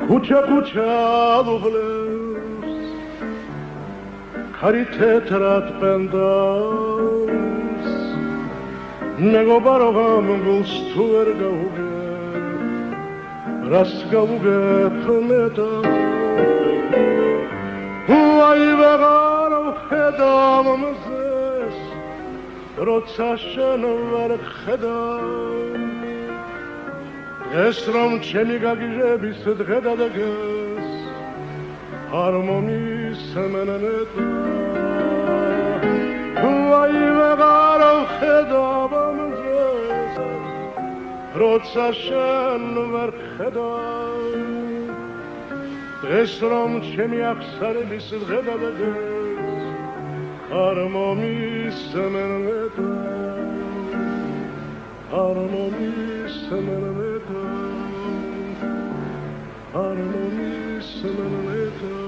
Kutxa doblez, karitetrat pendaz, nego barogam gulstu gauge, rast gauge plneta. Uai vegaro hedam mzes, rotsa shen ver khedam. ეს რომ ჩემი გაგიჟების დღე დადგეს არ მომისმენეთა ვაი ვეღარ ვხედავ ამზეს როცა შენ ვერ ხედავ ეს რომ ჩემი აღსარების დღე დადგეს არ მომისმენეთა არ მომისმენეთა Harmonische Melodie